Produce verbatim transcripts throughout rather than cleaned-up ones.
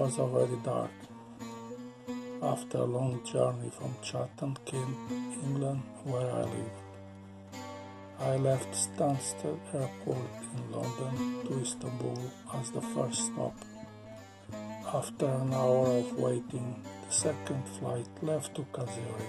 was already dark. After a long journey from Chatham, Kent, England, where I live. I left Stansted Airport in London to Istanbul as the first stop. After an hour of waiting, the second flight left to Kayseri.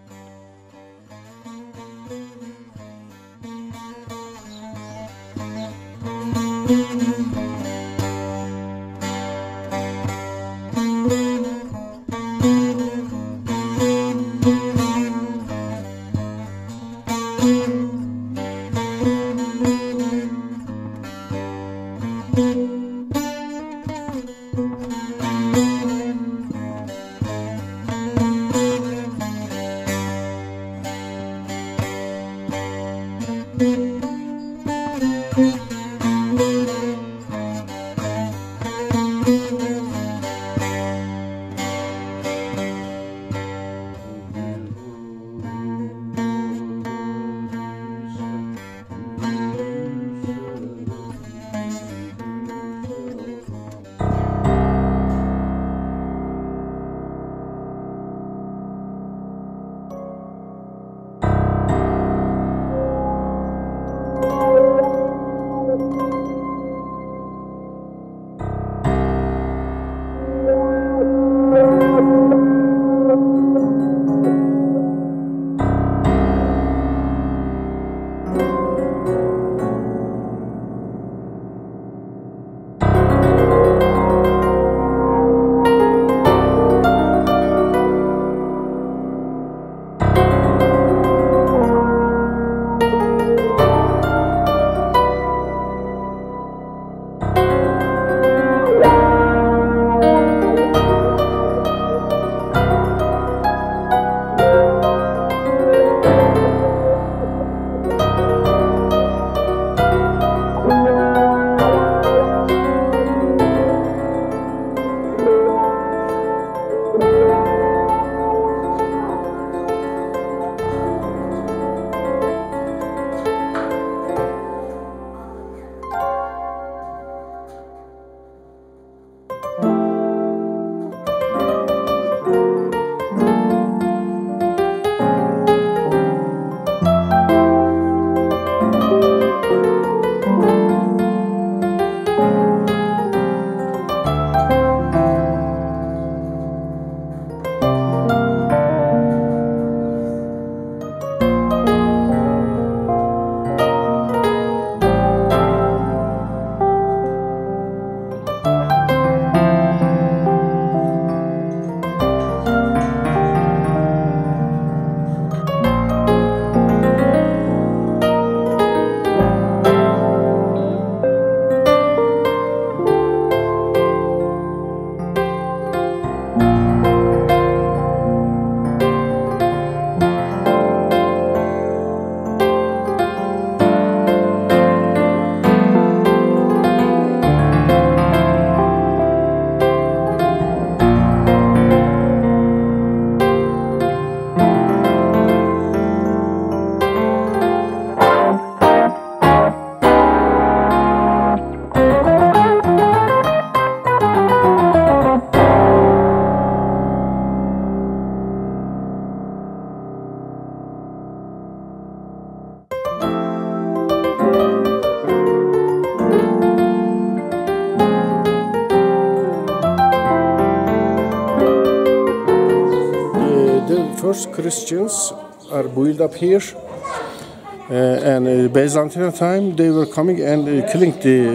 First Christians are built up here, uh, and uh, Byzantine time they were coming and uh, killing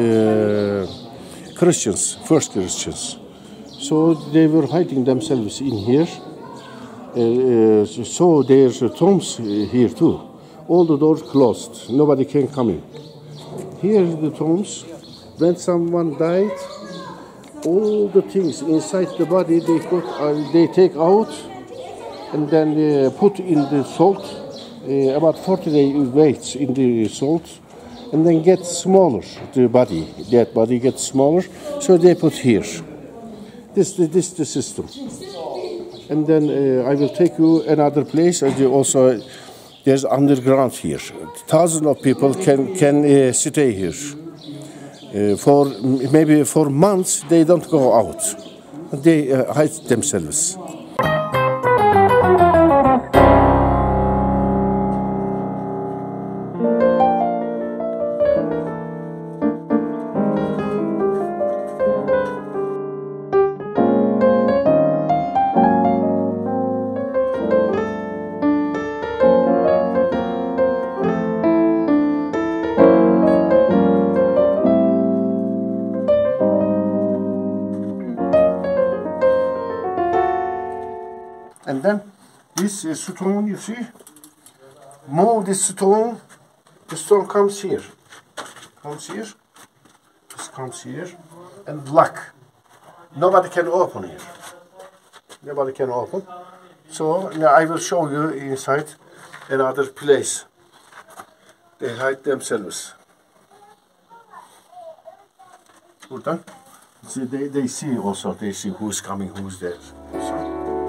the uh, Christians, first Christians. So they were hiding themselves in here. Uh, uh, so there's uh, tombs here too. All the doors closed, nobody can come in. Here are the tombs. When someone died, all the things inside the body they put, uh, they take out and then uh, put in the salt, uh, about forty weights in the salt, and then get smaller. The body, that body gets smaller, so they put here. This, this, the system. And then uh, I will take you another place. And you also, there's underground here. Thousands of people can can uh, stay here. Uh, for maybe for months they don't go out. they uh, hide themselves. And then this uh, stone, you see, move this stone, the stone comes here, comes here, this comes here, and lock. Nobody can open here. Nobody can open. So now I will show you inside another place. They hide themselves. Buradan. See, they, they see also, they see who's coming, who's there. So,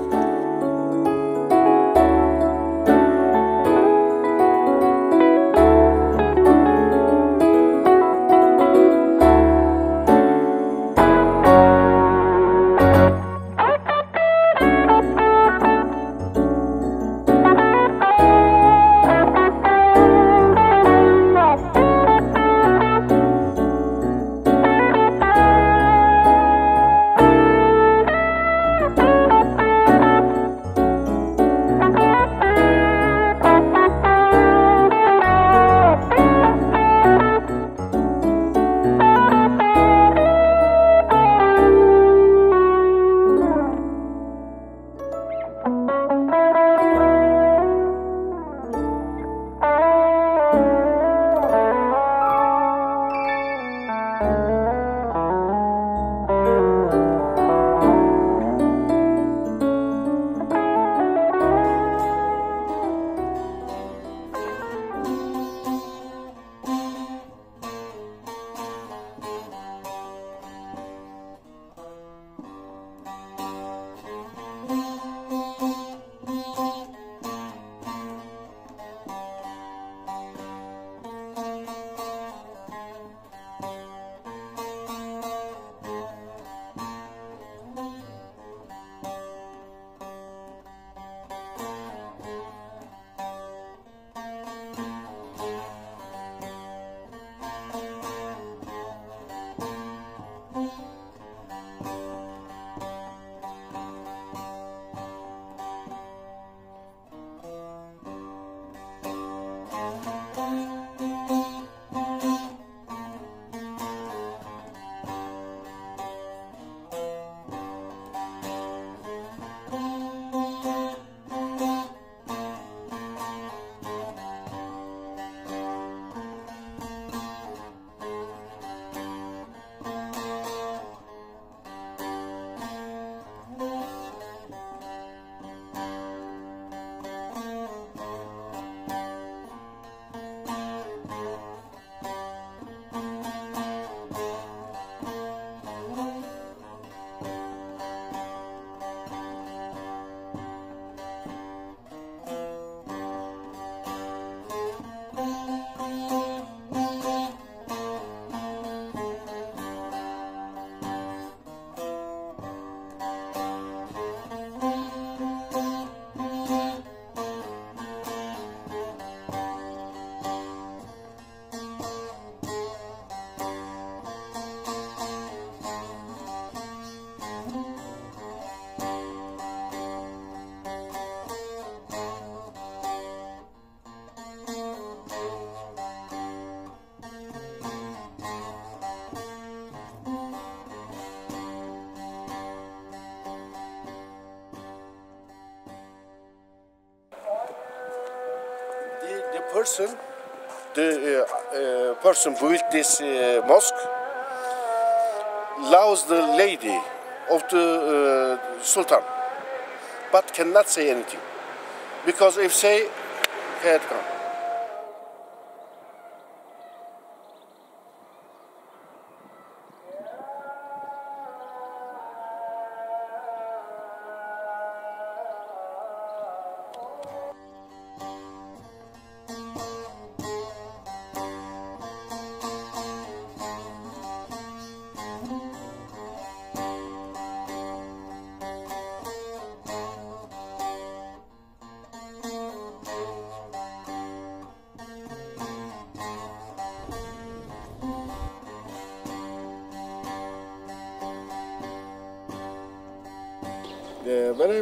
person, the uh, uh, person who built this uh, mosque, loves the lady of the uh, Sultan, but cannot say anything, because if say, head come.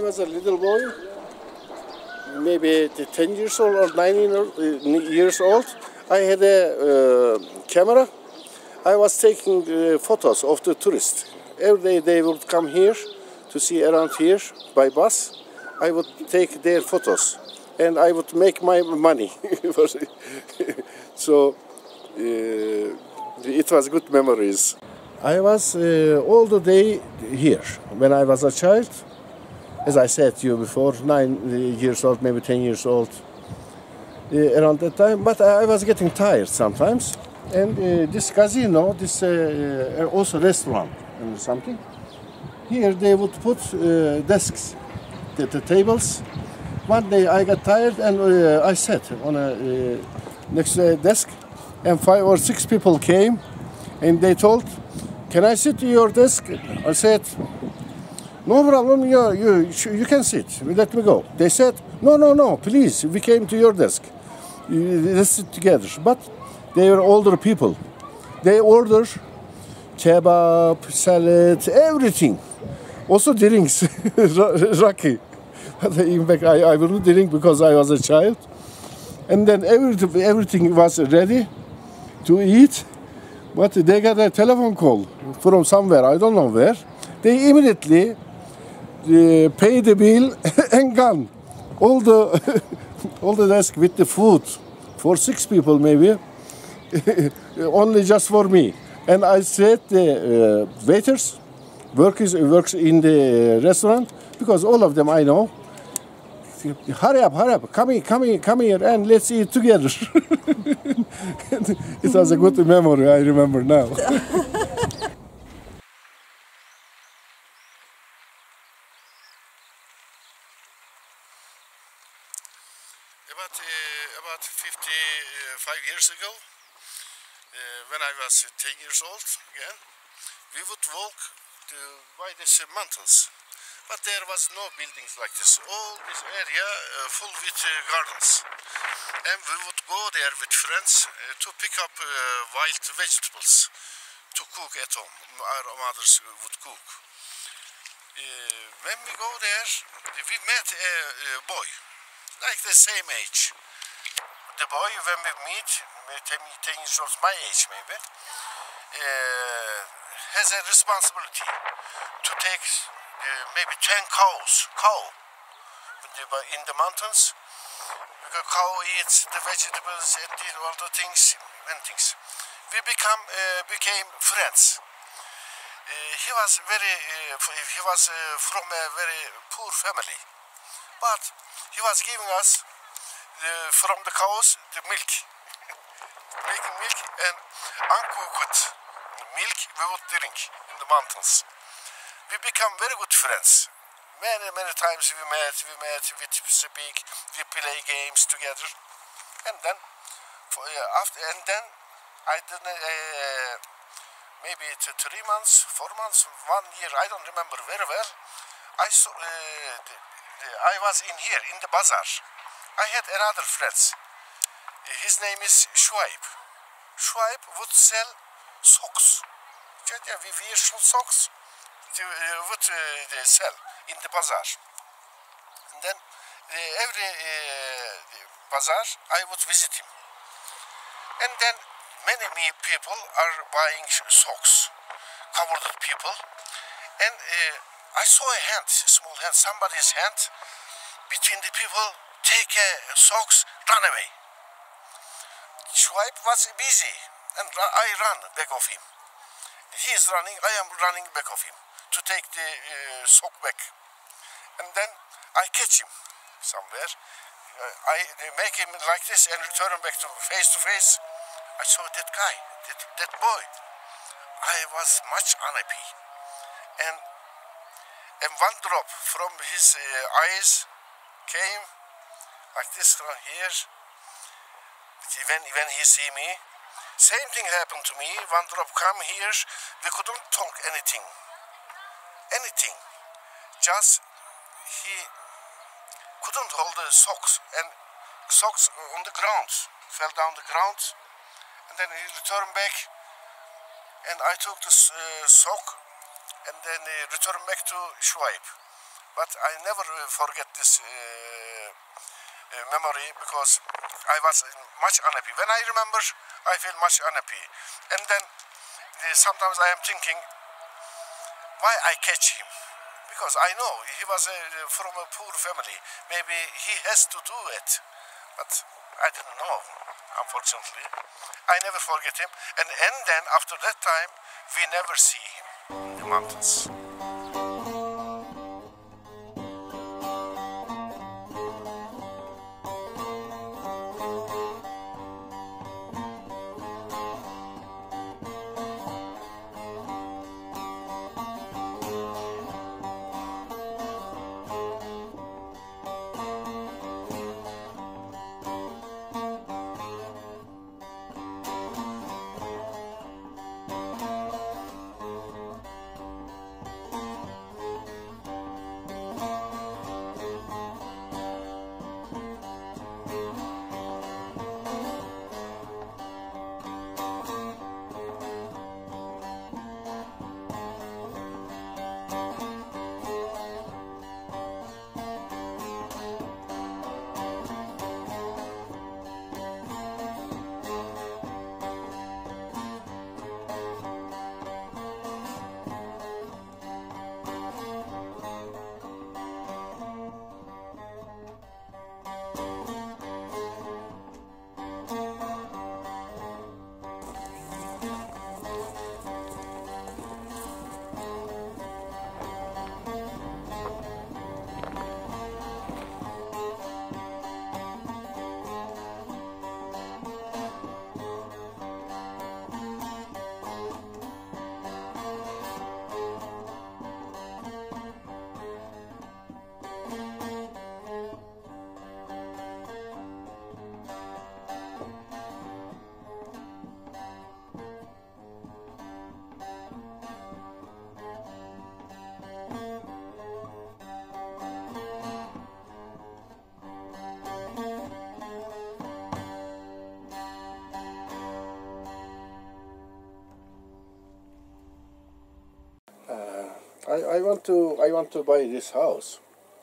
was a little boy, maybe ten years old or nine years old, I had a uh, camera. I was taking uh, photos of the tourists. Every day they would come here to see around here by bus. I would take their photos and I would make my money. So uh, it was good memories. I was uh, all the day here when I was a child. As I said to you before, nine years old, maybe ten years old, uh, around that time. But I was getting tired sometimes. And uh, this casino, this uh, uh, also restaurant and something. Here they would put uh, desks, the, the tables. One day I got tired and uh, I sat on a uh, next uh, desk, and five or six people came, and they told, "Can I sit to your desk?" I said, "No problem, you, you, you can sit, let me go." They said, "No, no, no, please, we came to your desk. Let's sit together." But they were older people. They order kebab, salad, everything. Also drinks, raki. In fact, I, I wouldn't drink because I was a child. And then every, everything was ready to eat. But they got a telephone call from somewhere, I don't know where. They immediately uh, paid the bill and gone. All the, all the desk with the food for six people maybe. Only just for me. And I said the uh, waiters, workers works in the restaurant, because all of them I know. Hurry up, hurry up, come here, come here, come here, and let's eat together. It was a good memory, I remember now. About, uh, about fifty-five years ago, uh, when I was ten years old again, we would walk to, by these uh, mountains, but there was no buildings like this. All this area uh, full with uh, gardens, and we would go there with friends uh, to pick up uh, wild vegetables to cook at home. Our mothers would cook. Uh, when we go there, we met a, a boy, like the same age. The boy, when we meet, ten years old, my age maybe, uh, has a responsibility to take uh, maybe ten cows, cow, in the mountains. Because cow eats the vegetables and all the things and things. We become uh, became friends. Uh, he was very, uh, he was uh, from a very poor family, but he was giving us uh, from the cows the milk, making milk and uncooked milk we would drink in the mountains. We become very good friends. Many, many times we met, we met, we speak, we play games together, and then for, uh, after, and then I didn't. Uh, maybe three months, four months, one year, I don't remember very well. I saw, uh, the, the, I was in here, in the bazaar. I had another friend. His name is Shuaib. Shuaib would sell socks. Yeah, we wear socks, they uh, would uh, sell in the bazaar. And then uh, every uh, bazaar, I would visit him. And then many people are buying socks, covered people, and uh, I saw a hand, a small hand, somebody's hand, between the people, take uh, socks, run away. Shuaib was busy, and I ran back of him. He is running, I am running back of him, to take the uh, sock back. And then I catch him somewhere, uh, I make him like this and return him back to face to face. I saw that guy, that, that boy. I was much unhappy. And, and one drop from his uh, eyes came like this from here. When, when he see me, same thing happened to me. One drop come here, we couldn't talk anything. Anything. Just he couldn't hold the socks, and socks on the ground, fell down the ground. And then he returned back, and I took the uh, sock, and then he returned back to Shuaib. but I never uh, forget this uh, uh, memory because I was much unhappy. When I remember, I feel much unhappy. And then uh, sometimes I am thinking, why I catch him? Because I know he was uh, from a poor family. Maybe he has to do it. But I didn't know, unfortunately. I never forget him. And, and then after that time, we never see him in the mountains. I, I want to I want to buy this house.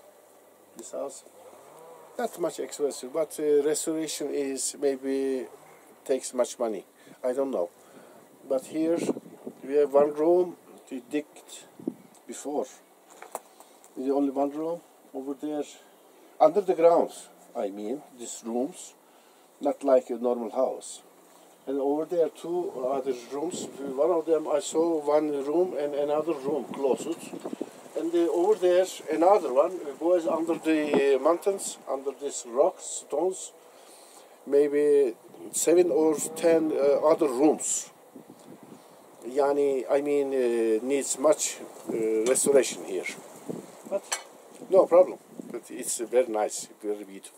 This house, not much expensive, but uh, restoration is maybe takes much money. I don't know. But here we have one room to dig before. The only one room over there, under the ground. I mean, these rooms, not like a normal house. And over there two other rooms. One of them I saw one room and another room closed. And uh, over there another one goes under the uh, mountains, under these rocks, stones. Maybe seven or ten uh, other rooms. Yani, I mean, uh, needs much uh, restoration here. But no problem. But it's uh, very nice, very beautiful.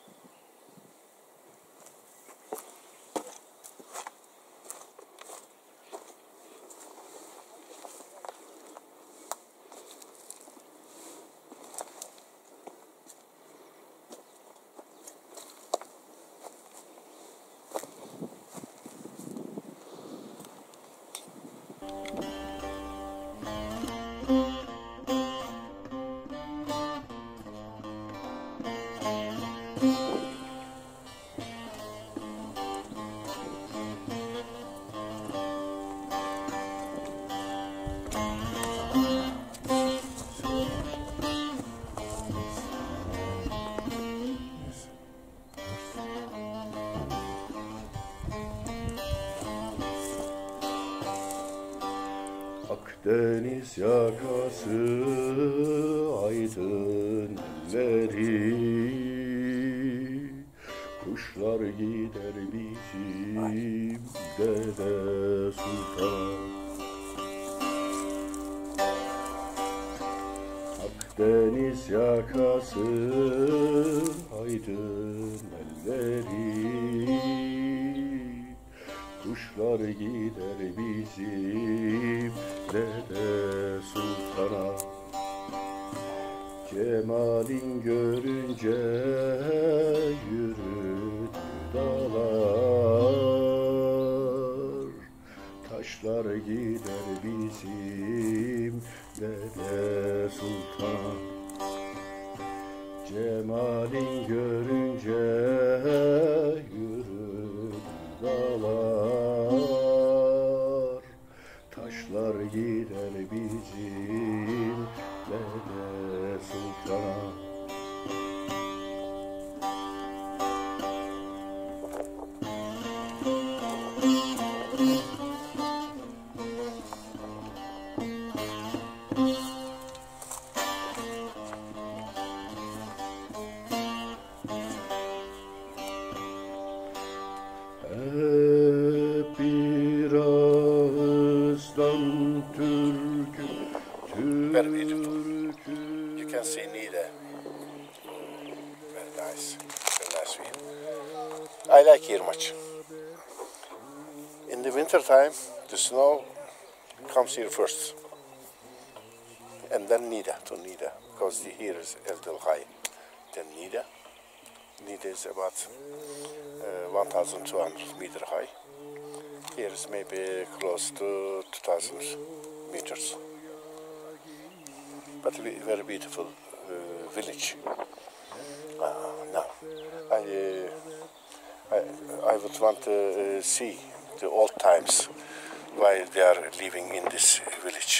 Akdeniz yakası aydın elleri, kuşlar gider bizim Dede Sultan. Akdeniz yakası aydın elleri, kuşlar gider bizim Dede Sultan'a. Cemalin görünce yürüdü dağlar, taşlar gider bizim Dede Sultan'a. halin görünce yürür dağlar, taşlar gider bizim Dede Sultan'a. Hep bir ağızdan türkü, Very beautiful. türkü. You can see Nida. Very nice. Very nice view. I like here much. In the winter time, the snow comes here first. And then Nida, to Nida, because the here is a little high. Then Nida. Nida is about uh, one thousand two hundred meter high. Here is maybe close to two thousand meters. But we, very beautiful uh, village. Uh, now, I, uh, I, I would want to uh, see the old times while they are living in this village.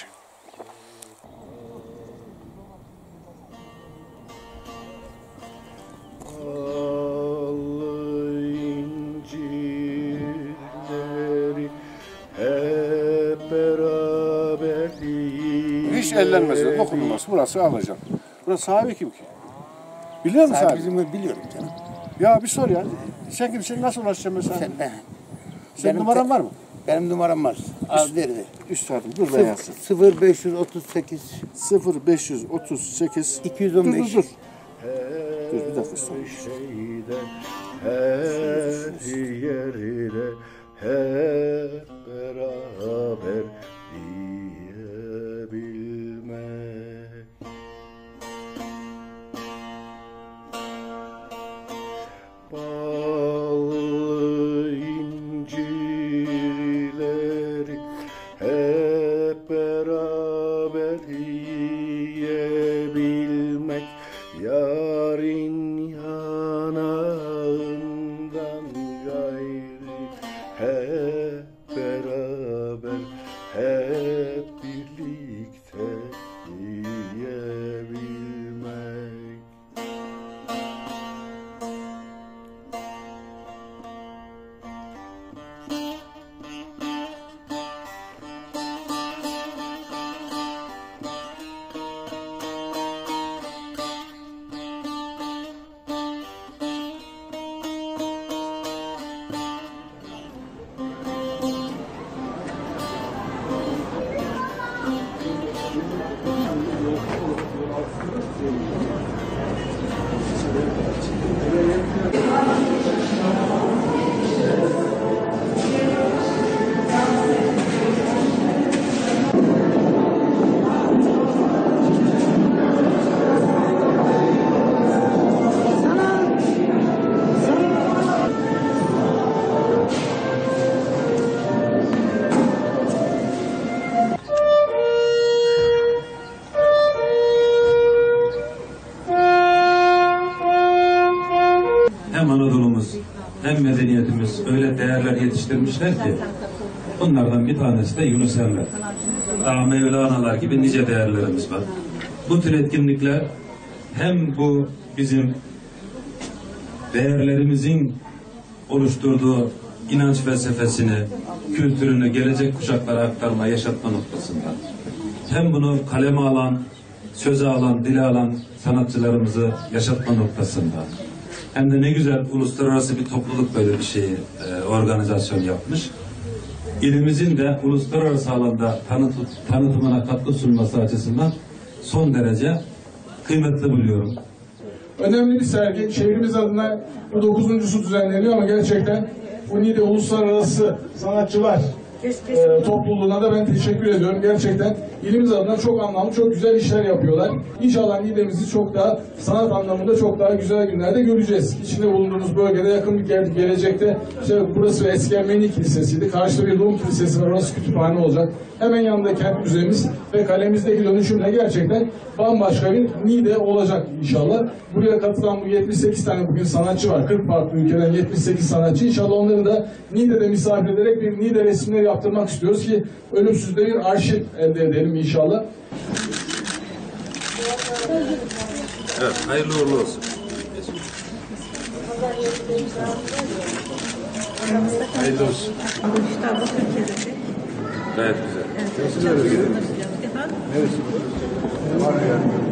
Hiç ellenmez, dokunulmaz. Burası alacağım. Burası sahibi kim ki? Biliyor musun sahibi? Sahibimizi biliyorum canım. Ya bir sor ya. Sen kimsin? Nasıl ulaşacaksın mesela? Sen, ben, Senin benim numaran te- var mı? Benim numaram var. Az verdi. Üstadım dur ben yazsın. sıfır beş yüz otuz sekiz sıfır beş yüz otuz sekiz iki yüz on beş. Dur dur dur. Dur bir dakika üstadım. Şeyde, her yerde hep beraber diyebilmek. Ballı incirleri hep beraber yiyebilmek, yarın yanağından gayri hep beraber, hep birlikte yiyebilmek. Hem Anadolu'muz hem medeniyetimiz öyle değerler yetiştirmişler ki bunlardan bir tanesi de Yunus Emre. Daha Mevlana'lar gibi nice değerlerimiz var. Bu tür etkinlikler hem bu bizim değerlerimizin oluşturduğu inanç felsefesini, kültürünü gelecek kuşaklara aktarma, yaşatma noktasında hem bunu kaleme alan, söze alan, dile alan sanatçılarımızı yaşatma noktasında hem de ne güzel uluslararası bir topluluk böyle bir şeyi e, organizasyon yapmış. İlimizin de uluslararası alanda tanıtı, tanıtımına katkı sunması açısından son derece kıymetli buluyorum. Önemli bir sergi. Şehrimiz adına bu dokuzuncusu düzenleniyor ama gerçekten bu Niğde Uluslararası Sanatçılar e, topluluğuna da ben teşekkür ediyorum. Gerçekten ilimiz adına çok anlamlı, çok güzel işler yapıyorlar. İnşallah Niğde'mizi çok daha sanat anlamında çok daha güzel günlerde göreceğiz. İçinde bulunduğumuz bölgede yakın bir gel- gelecekte işte burası eski Ermeni Kilisesi'ydi. Karşıda bir Rum Kilisesi var. Orası kütüphane olacak. Hemen yanında kent müzemiz ve kalemizdeki dönüşümle gerçekten bambaşka bir Niğde olacak inşallah. Buraya katılan bu yetmiş sekiz tane bugün sanatçı var. kırk farklı ülkeden yetmiş sekiz sanatçı. İnşallah onları da Niğde'de misafir ederek bir Niğde resimleri yaptırmak istiyoruz ki ölümsüz de bir arşiv elde edelim inşallah. Evet, hayırlı uğurlu olsun. Hayırlı olsun. Gayet güzel. Neresi bu? Var yani.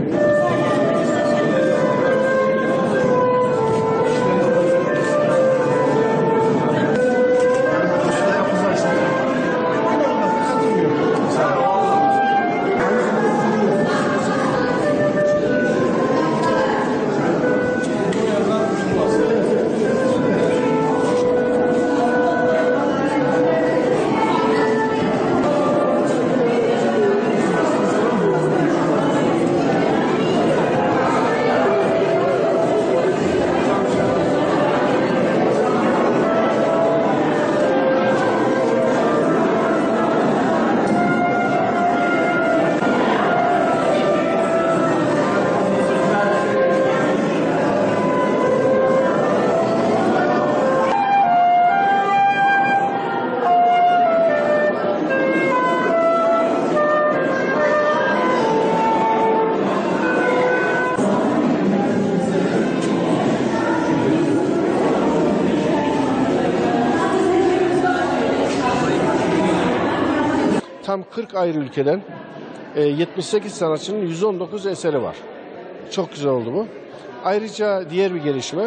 Tam kırk ayrı ülkeden yetmiş sekiz sanatçının yüz on dokuz eseri var. Çok güzel oldu bu. Ayrıca diğer bir gelişme,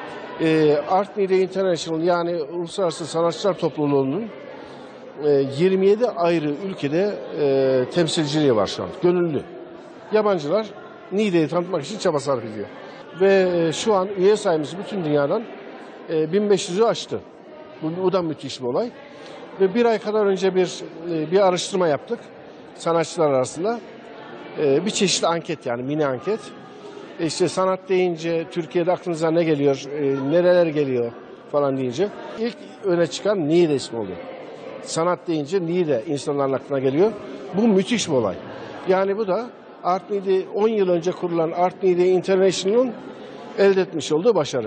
Art Niğde International yani Uluslararası Sanatçılar Topluluğu'nun yirmi yedi ayrı ülkede temsilciliği var şu an. Gönüllü. Yabancılar Niğde'yi tanıtmak için çaba sarf ediyor. Ve şu an üye sayımız bütün dünyadan bin beş yüzü aştı. Bu, bu da müthiş bir olay. Ve bir ay kadar önce bir bir araştırma yaptık sanatçılar arasında. Bir çeşitli anket yani mini anket. İşte sanat deyince Türkiye'de aklınıza ne geliyor, nereler geliyor falan deyince ilk öne çıkan Niğde ismi oluyor. Sanat deyince Niğde insanların aklına geliyor. Bu müthiş bir olay. Yani bu da Art Niğde on yıl önce kurulan Art Niğde International'ın elde etmiş olduğu başarı.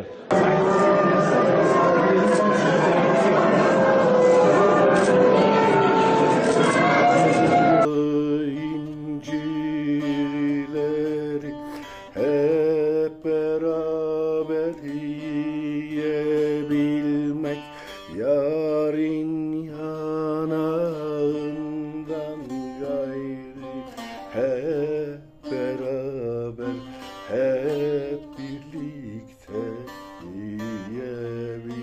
İncirleri hep beraber yiyebilmek, yarın yanağından gayrı hep beraber, hep birlikte yiyebilmek.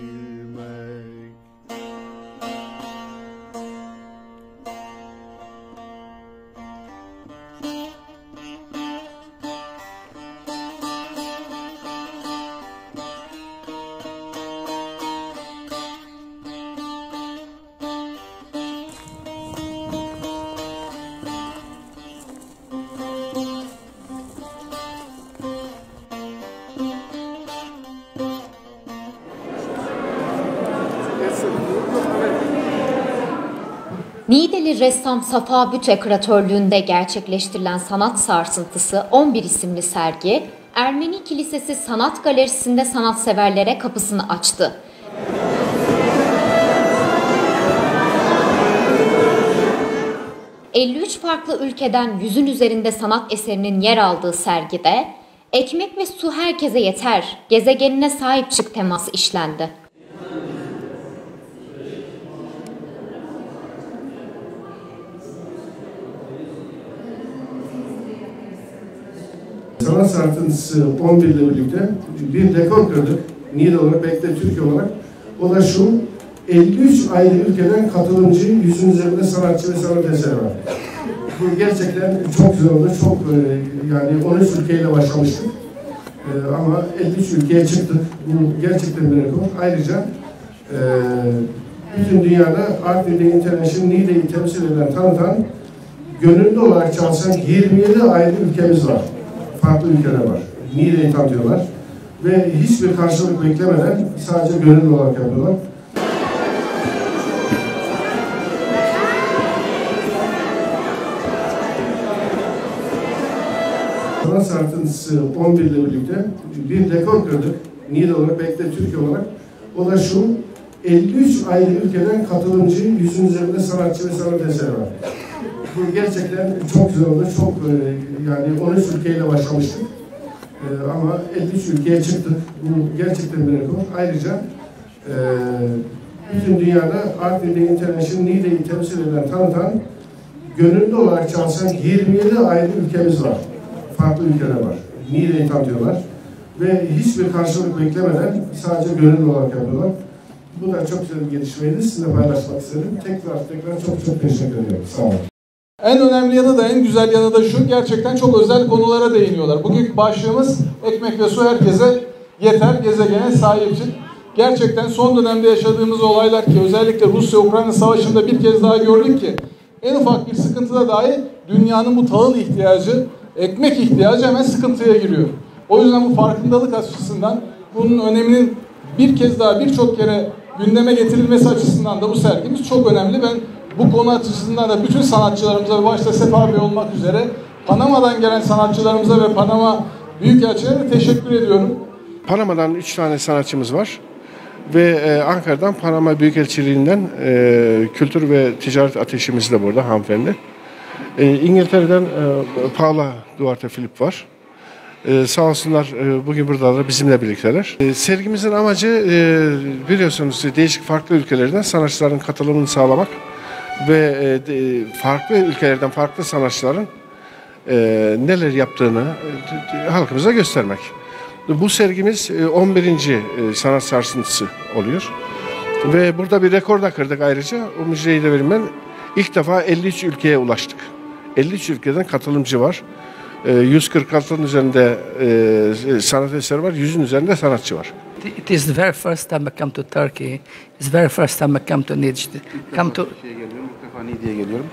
Niğdeli ressam Safa Büte küratörlüğünde gerçekleştirilen Sanat Sarsıntısı on bir isimli sergi, Ermeni Kilisesi Sanat Galerisi'nde sanatseverlere kapısını açtı. elli üç farklı ülkeden yüzün üzerinde sanat eserinin yer aldığı sergide, ekmek ve su herkese yeter, gezegenine sahip çık teması işlendi. Sanat Sarsıntısı on bir ile birlikte bir rekor kırdık. Niğde olarak, belki de Türkiye olarak. O da şu, elli üç ayrı ülkeden katılımcı, yüzün üzerinde sanatçı ve sanat eseri var. Bu gerçekten çok güzel oldu. Çok yani on üç ülkeyle başlamıştık. Ama elli üç ülkeye çıktık. Bu gerçekten bir rekor. Ayrıca bütün dünyada Art Niğde International Niğde'yi temsil eden, tanıtan, gönüllü olarak çalışan yirmi yedi ayrı ülkemiz var. Farklı ülkeler var. Niğde'yi tanıtıyorlar. Ve hiçbir karşılık beklemeden sadece gönüllü olarak yapıyorlar. sarsıntısı on bir ile birlikte bir rekor kırdık. Niğde olarak, belki de Türkiye olarak. O da şu, elli üç ayrı ülkeden katılımcı, yüzün üzerinde sanatçı ve sanat eseri var. Bu gerçekten çok güzel oldu. Çok yani on üç ülkeyle başlamıştık. Ama elli üç ülkeye çıktık. Bu gerçekten bir rekor. Ayrıca bütün dünyada Art Niğde International Niğde'yi temsil eden, tanıtan, gönüllü olarak çalışan yirmi yedi ayrı ülkemiz var. Farklı ülkeler var. Niğde'yi tanıtıyorlar. Ve hiçbir karşılık beklemeden sadece gönüllü olarak yapıyorlar. Bu da çok güzel bir gelişmeydi. Sizinle paylaşmak istedim. Tekrar tekrar çok çok teşekkür ediyorum. Sağ olun. En önemli yanı da, en güzel yanı da şu, gerçekten çok özel konulara değiniyorlar. Bugünkü başlığımız ekmek ve su herkese yeter, gezegene sahip çık. Gerçekten son dönemde yaşadığımız olaylar ki özellikle Rusya-Ukrayna savaşında bir kez daha gördük ki en ufak bir sıkıntıda dahi dünyanın bu tahıl ihtiyacı, ekmek ihtiyacı hemen sıkıntıya giriyor. O yüzden bu farkındalık açısından bunun öneminin bir kez daha birçok kere gündeme getirilmesi açısından da bu sergimiz çok önemli. Ben bu konu açısından da bütün sanatçılarımıza, başta Sefa Bey olmak üzere Panama'dan gelen sanatçılarımıza ve Panama Büyükelçilere teşekkür ediyorum. Panama'dan üç tane sanatçımız var. Ve e, Ankara'dan Panama Büyükelçiliğinden e, kültür ve ticaret ateşimiz de burada hanımefendi. E, İngiltere'den e, Paula Duarte Philip var. E, sağ olsunlar e, bugün burada da bizimle birlikteler. E, sergimizin amacı e, biliyorsunuz değişik farklı ülkelerden sanatçıların katılımını sağlamak ve e, de, farklı ülkelerden farklı sanatçıların e, neler yaptığını e, halkımıza göstermek. Bu sergimiz on birinci sanat sarsıntısı oluyor. Ve burada bir rekor da kırdık ayrıca. O müjdeyi de vereyim ben. İlk defa elli üç ülkeye ulaştık. elli üç ülkeden katılımcı var. yüz kırk altının üzerinde sanat eseri var. yüzün üzerinde sanatçı var. It is the very first time I come to Turkey. It's the very first time I come to Niğde. Come to Niğde'ye geliyorum.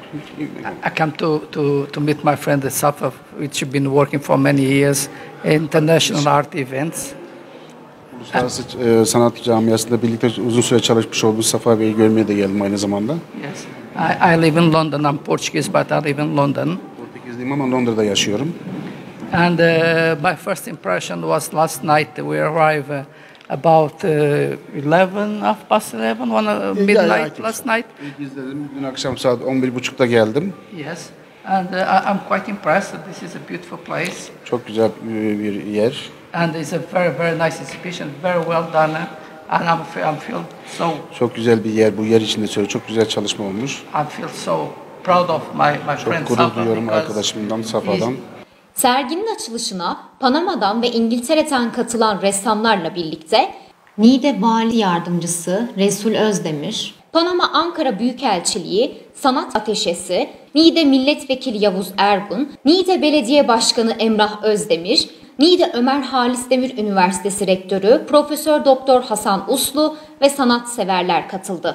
I come to to to meet my friend Safa, which have been working for many years international art events. Uluslararası e, sanat camiasında birlikte uzun süre çalışmış olduğu Safa Bey'i görmeye de geldim aynı zamanda. Yes. I, I live in London. I'm Portuguese, but I live in London. Portekizliyim ama Londra'da yaşıyorum. And uh, my first impression was last night. We arrived uh, about uh, eleven, half past eleven, one uh, midnight last night. İzledim. Dün akşam saat on bir buçukta geldim. Yes. And uh, I'm quite impressed. This is a beautiful place. Çok güzel bir yer. And it's a very very nice exhibition, very well done. And I'm feel, I'm feel so. Çok güzel bir yer. Bu yer içinde söyle çok güzel çalışma olmuş. I feel so proud of my my friend Çok Safa. gurur duyuyorum arkadaşımdan Safa'dan. Serginin açılışına Panama'dan ve İngiltere'den katılan ressamlarla birlikte Niğde Vali Yardımcısı Resul Özdemir, Panama Ankara Büyükelçiliği Sanat Ateşesi, Niğde Milletvekili Yavuz Ergun, Niğde Belediye Başkanı Emrah Özdemir, Niğde Ömer Halis Demir Üniversitesi Rektörü Profesör Doktor Hasan Uslu ve sanatseverler katıldı.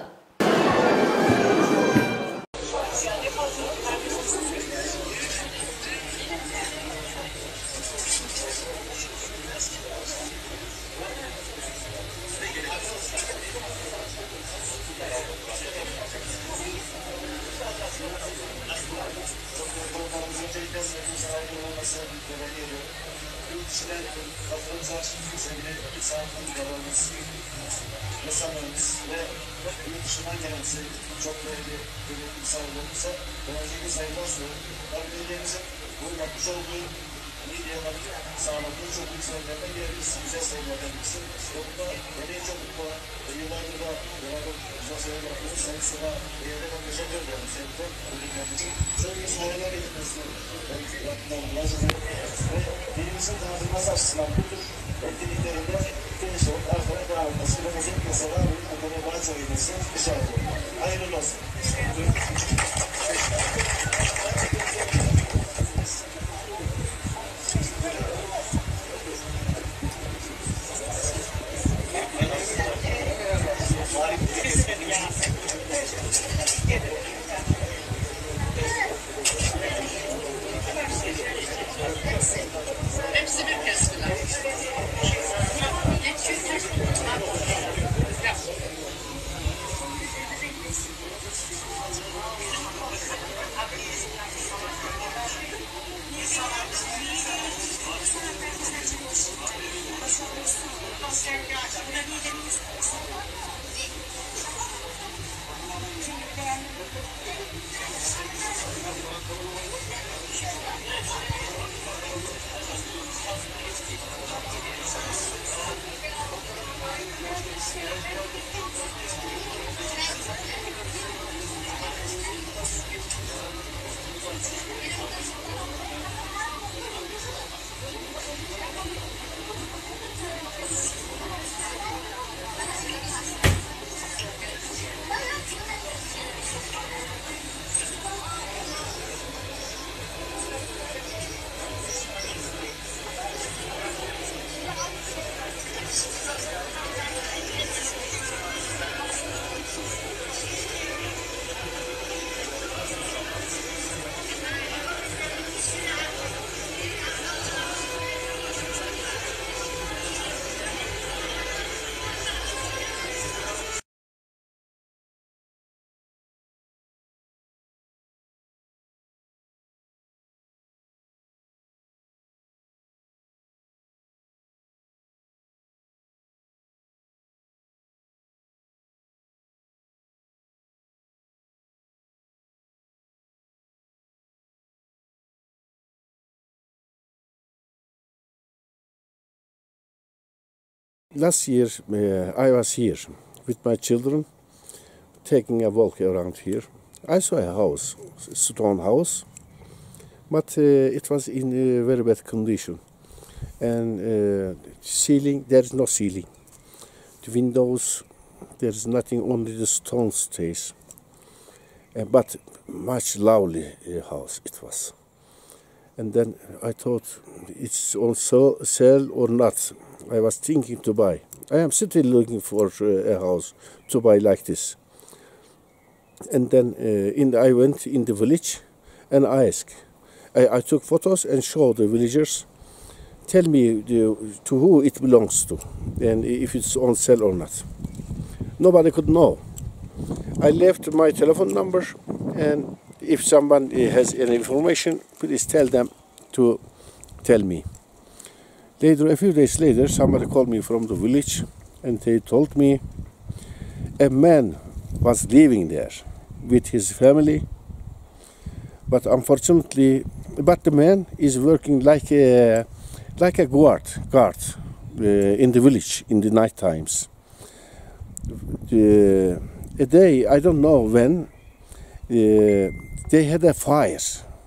Resamlarımız ve yurt dışından gelen çok değerli yönetim sahibilerimize öncelikle saygılar sunuyorum. Tabii belediyemizin bu yapmış olduğu Niğde'ye sağladığı çok büyük sayılardan geliriz. Güzel sayılardan birisi. Yolunda emeği çok mutlu olan ve yıllardır da beraber güzel sayılar yapıyoruz. Sayın Sıra Bey'e de teşekkür ediyorum. Sevgili ödüllerimizi. Şöyle bir sayılar edilmesi yaptılar. Ve dilimizin tanıtılması açısından bu tür etkinliklerinde geniş olup arkaya devam etmesi ve müzik mesela bir akademi bazı ayırması rica ediyorum. Hayırlı olsun. Hepsi bir kez. Last year uh, I was here with my children, taking a walk around here. I saw a house, a stone house, but uh, it was in a very bad condition. And uh, ceiling, there is no ceiling. The windows, there is nothing, only the stone stays. Uh, but much lovely uh, house it was. And then I thought, it's on sale or not. I was thinking to buy. I am still looking for uh, a house to buy like this. And then uh, in the, I went in the village and I asked. I, I took photos and showed the villagers. Tell me the, to who it belongs to and if it's on sale or not. Nobody could know. I left my telephone number, and if someone has any information, please tell them to tell me. Later, a few days later, somebody called me from the village and they told me a man was living there with his family, but unfortunately, but the man is working like a like a guard guard uh, in the village in the night times. Uh, a day, I don't know when, uh, they had a fire,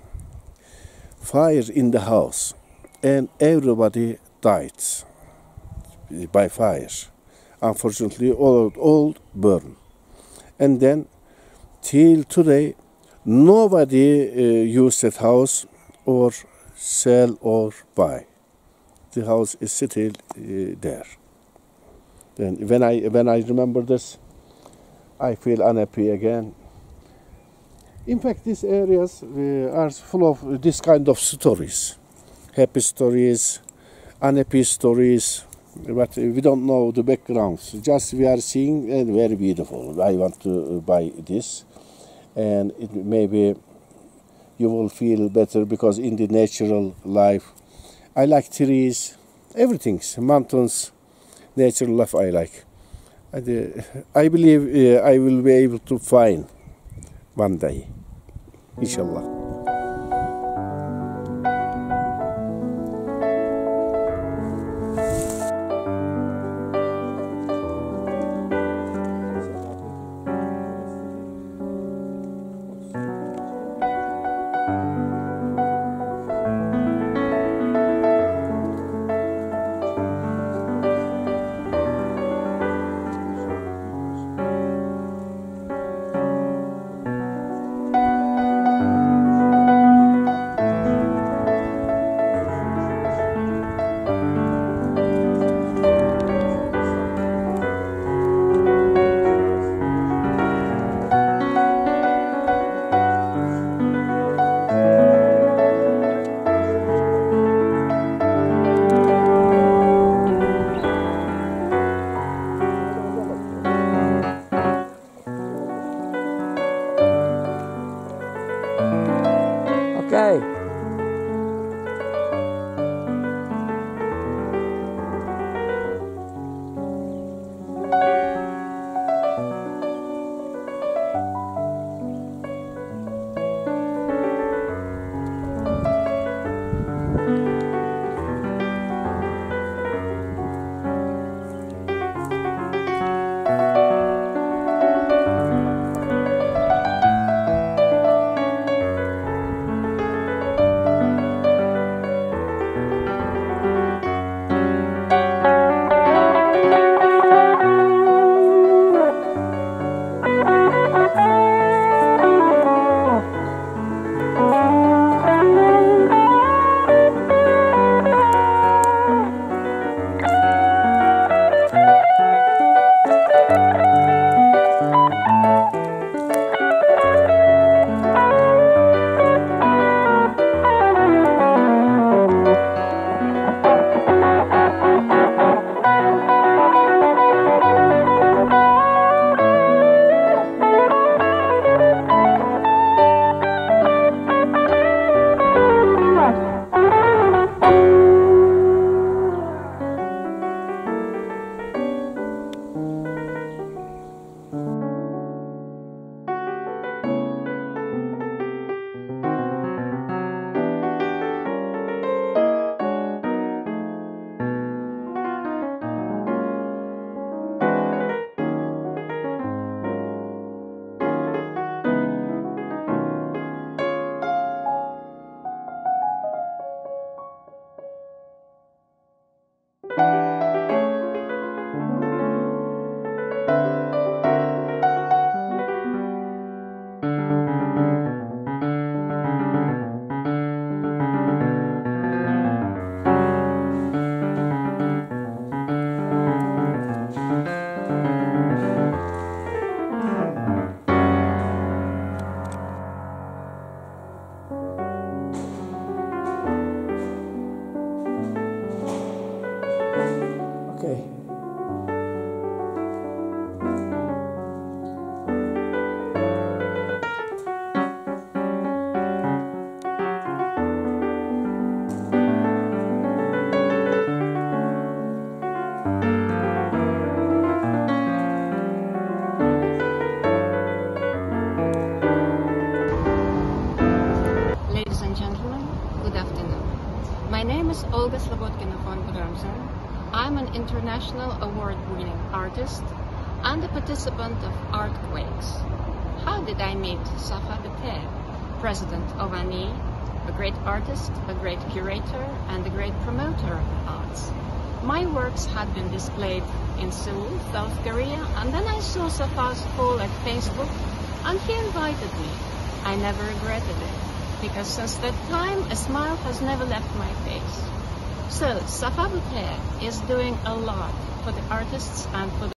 fire in the house, and everybody died by fire. Unfortunately, all, all burned. And then, till today, nobody uh, used that house or sell or buy. The house is still uh, there. Then when I when I remember this, I feel unhappy again. In fact, these areas uh, are full of this kind of stories, happy stories, unhappy stories, but we don't know the backgrounds. Just we are seeing and very beautiful. I want to buy this, and it maybe you will feel better because in the natural life, I like trees, everything, mountains, natural life I like. And, uh, I believe uh, I will be able to find one day, inshallah. international award-winning artist and a participant of Artquakes. How did I meet Safa Bete, president of A N I, a great artist, a great curator, and a great promoter of the arts? My works had been displayed in Seoul, South Korea, and then I saw Safa's poll at Facebook, and he invited me. I never regretted it, because since that time, a smile has never left my face. So, Safa Bete is doing a lot for the artists and for the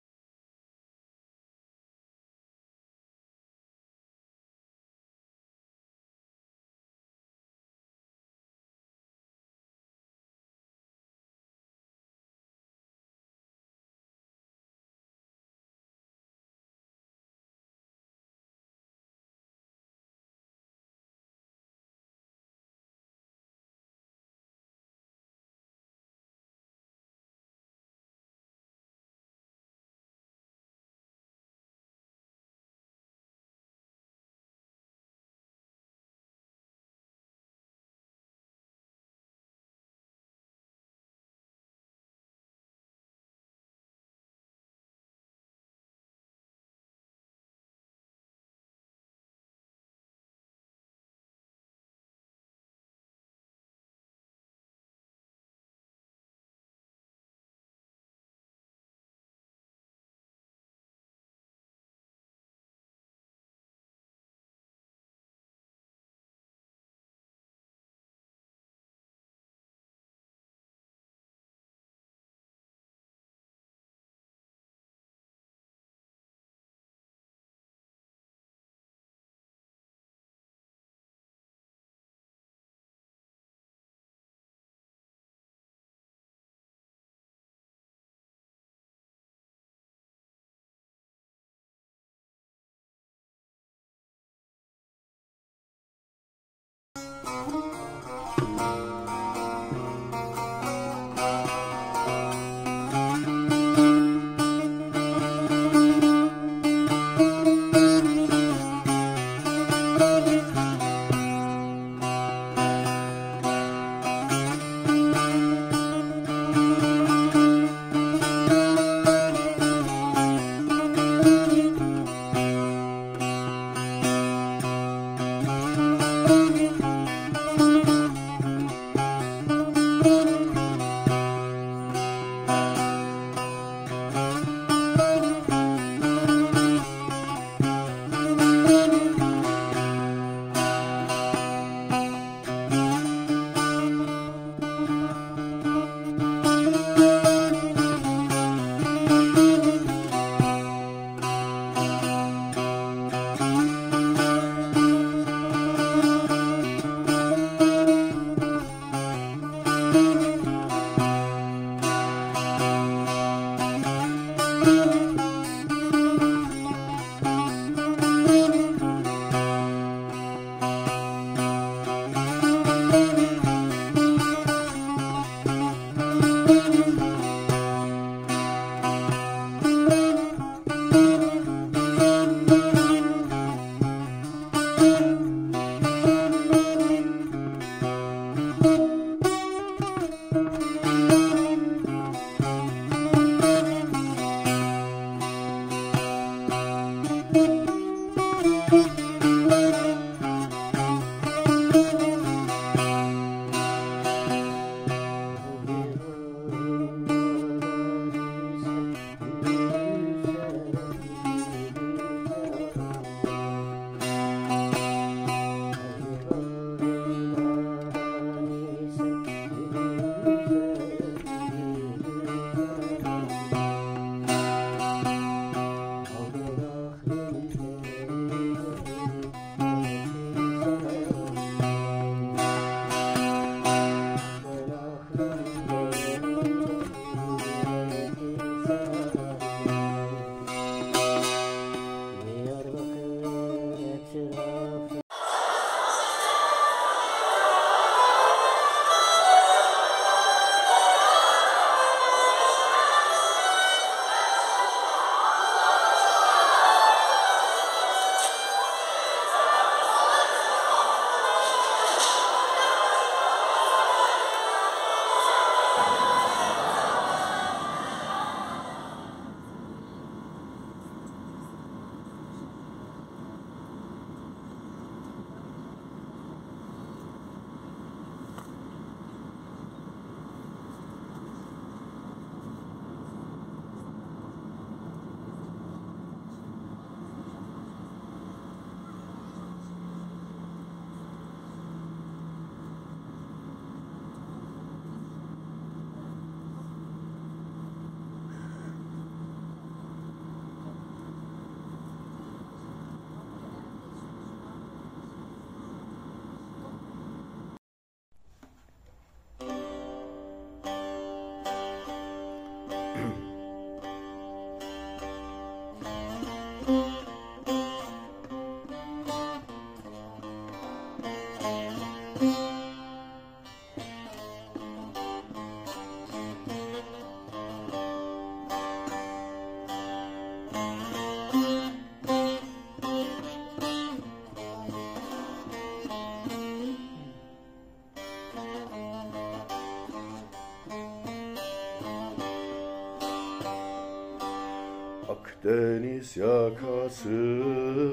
Akdeniz yakası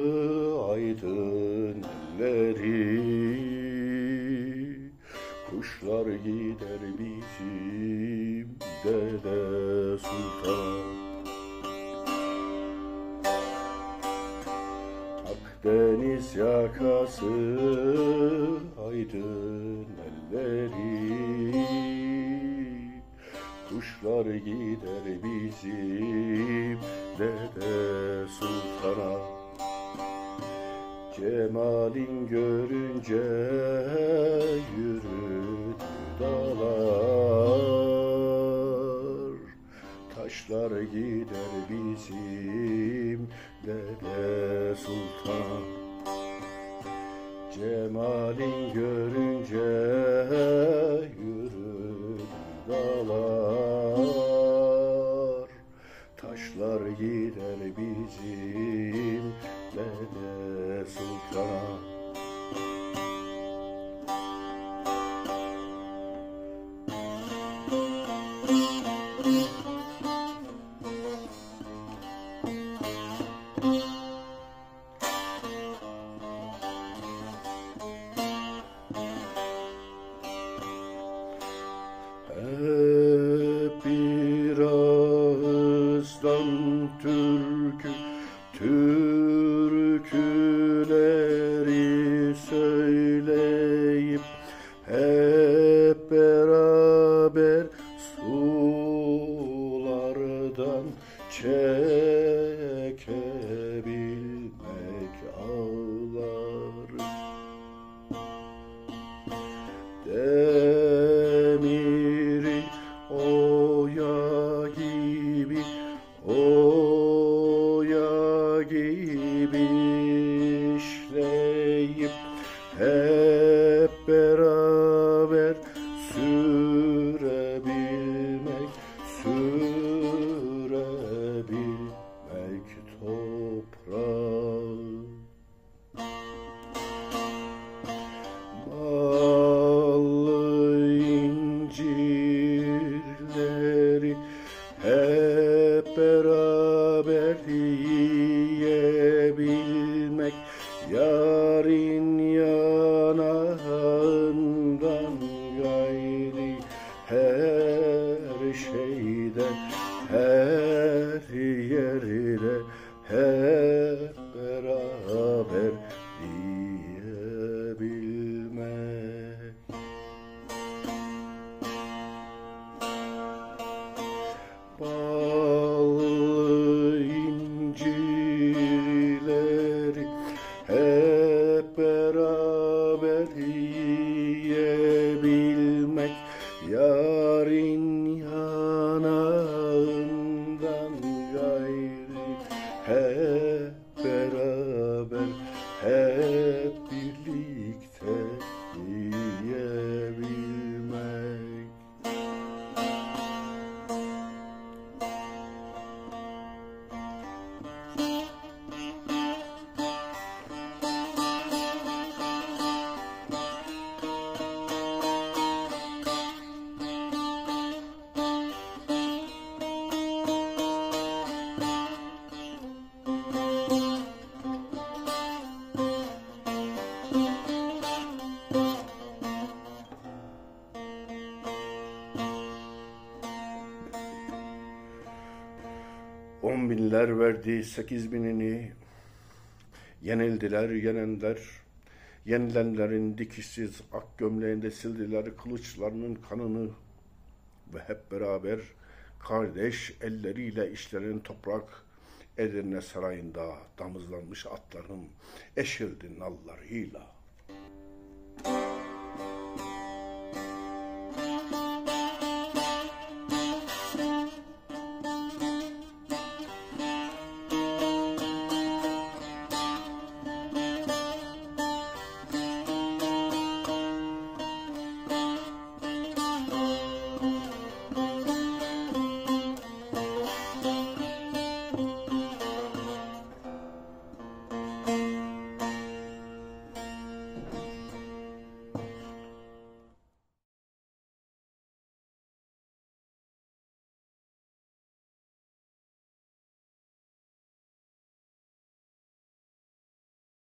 aydın elleri, kuşlar gider bizim Dede Sultan. Akdeniz yakası aydın elleri, kuşlar gider bizim Dede Sultan'a. Cemalin görünce yürüdü dağlar, taşlar gider bizim Dede Sultan'a. Cemalin görünce yürüdü dağlar, taşlar gider bizim Dede Sultan'a. Hep bir ağızdan türkü, türküleri söyleyip hep beraber sulardan çekebilmek ağlar. Demiri oya gibi, oya gibi işleyip hep beraber sürebilmek, sürebilmek toprağı. Ballı incirleri hep beraber yiyebilmek, yarın yanağından gayri her şeyde, her yerde hep beraber yiyebilmek. Ballı incirleri hep beraber yiyebilmek, yarın yanağından gayri hep beraber, hep birlikte yiyebilmek. On binler verdi sekiz binini, yenildiler yenenler, yenilenlerin dikişsiz ak gömleğinde sildiler kılıçlarının kanını ve hep beraber kardeş elleriyle işlerin toprak Edirne sarayında damızlanmış atların eşildi nallarıyla.